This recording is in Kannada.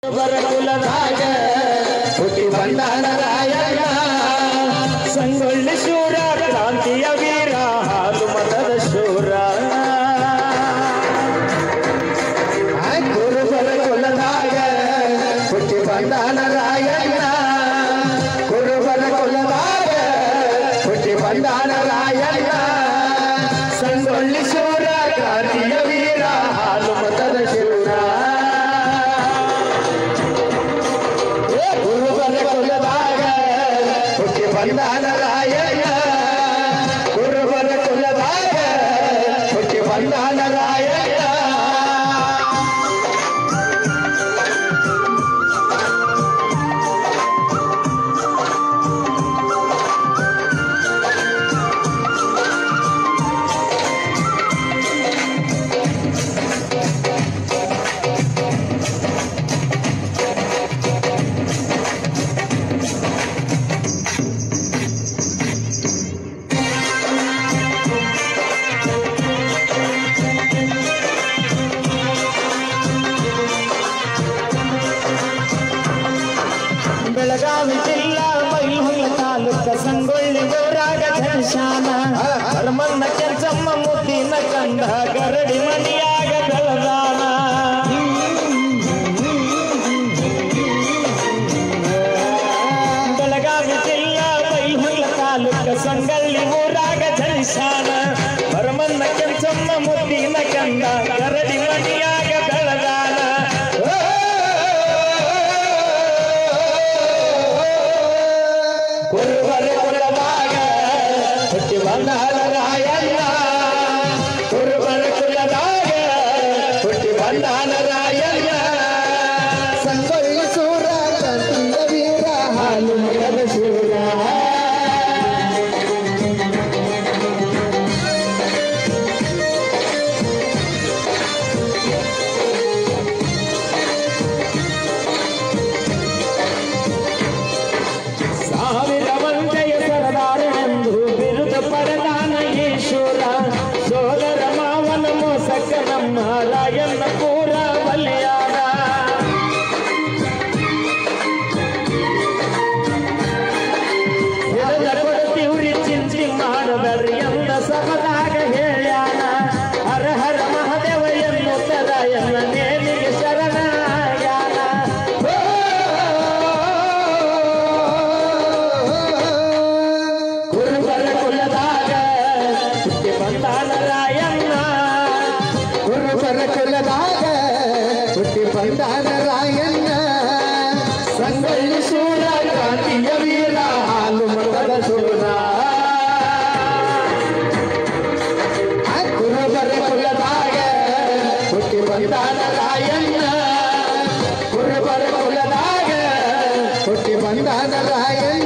ಕುರುಬರ ಕುಲದಾಗ ಹುಟ್ಟಿ ಬಂದಾನ ರಾಯಣ್ಣ ಸಂಗೊಳ್ಳಿ ಶೂರ ಕ್ರಾಂತಿಯ ವೀರ ಹಾಲು ಮತದ ಶೂರ ಕುರುಬರ ಕುಲದಾಗ ಹುಟ್ಟಿ ಬಂದಾನ ರಾಯಣ್ಣ ಕುರುಬರ ಕುಲದಾಗ ಹುಟ್ಟಿ ಬಂದಾನ ರಾಯಣ್ಣ ಸಂಗೊಳ್ಳಿ ಶೂರ ಕ್ರಾಂತಿಯ ವೀರ ಹಾಲು ಮತದ ಶೂರ ಕುರುಬರ ಕುಲದಾಗ ಹುಟ್ಟಿ ಬಂದಾನ ರಾಯಣ್ಣ ಕುರುಬರ ಕುಲದಾಗ ಹುಟ್ಟಿ ಬಂದಾನ ರಾಯಣ್ಣ ಬೆಳಗಾವಿ ಜಿಲ್ಲಾ ಬೈಲಹೊಂಗಲ ತಾಲೂಕ ಸಂಗೊಳ್ಳಿ ಊರಾಗ ಘನಶ್ಯಾಮ ಹರಮನ್ನ ಕೆಂಚಮ್ಮ ಮುದ್ದಿನ ಕಂದ ಗರಡಿ ಮನಿಯಾಗ ಬೆಳದಾನ ಬೆಳಗಾವಿ ಜಿಲ್ಲಾ ಬೈಲಹೊಂಗಲ ತಾಲೂಕ ಸಂಗೊಳ್ಳಿ ಊರಾಗ ಘನಶ್ಯಾಮ ಹರಮನ್ನ ಕೆಂಚಮ್ಮ ಮುದ್ದಿನ ಕಂದ ಗರಡಿ ಮನಿಯಾಗ ಬೆಳದಾನ ಕುರುಬರ ಕುಲದಾಗ ಹುಟ್ಟಿ ಬಂದಾನ ರಾಯಣ್ಣ ಕುರುಬರ ಕುಲದಾಗ ಹುಟ್ಟಿ ಬಂದಾನ ರಾಯಣ್ಣ ಸಂಗೊಳ್ಳಿ ಶೂರ ಕ್ರಾಂತಿಯ ವೀರ ಹಾಲು ಮತದ ಶೂರ ಸಾವಿರ ವಂಜಯ ಸರದಾರನೆಂದು ಬಿರುದ ಪಡೆದಾನ ಈಶ್ವರ ಸೋದರ ಮಾವನ ಮೋಸಕ್ಕ ನಮ್ಮ ರಾಯಣ್ಣ ಪೂರ ಬಲಿಯಾದ ಹಿಡಿದ ಕೊಡ್ತೀವ್ರಿ ಚಿಂತಿ ಮಾಡಬೇಡ್ರಿ ಎಂದ ಸಭದಾಗ ಹೇಳ್ಯಾನ ಹರ ಹರ ಮಹಾದೇವ ಎನ್ನುತ್ತ ರಾಯಣ್ಣ ನೇನಿಗೆ ಶರಣಾಗ್ಯಾನ ಕುರುಬರ ಕುಲದಾಗ ಹುಟ್ಟಿ ಬಂದಾನ ರಾಯಣ್ಣ ಕುರುಬರ ಕುಲದಾಗ ಹುಟ್ಟಿ ಬಂದಾನ ರಾಯಣ್ಣ ಸಂಗೊಳ್ಳಿ ಶೂರ ಕ್ರಾಂತಿಯ ವೀರ ಹಾಲು ಮತದ ಶೂರ ಕುರುಬರ ಕುಲದಾಗ ಹುಟ್ಟಿ ಬಂದಾನ ರಾಯಣ್ಣ ಕುರುಬರ ಕುಲದಾಗ ಹುಟ್ಟಿ ಬಂದಾನ ರಾಯಣ್ಣ